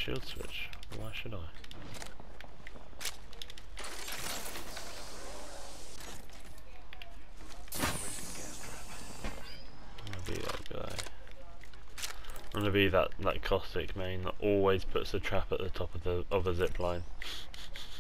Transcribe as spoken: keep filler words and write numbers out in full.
shield switch. Why should I? I'm gonna be that guy. I'm gonna be that that caustic main that always puts a trap at the top of the of a zip line.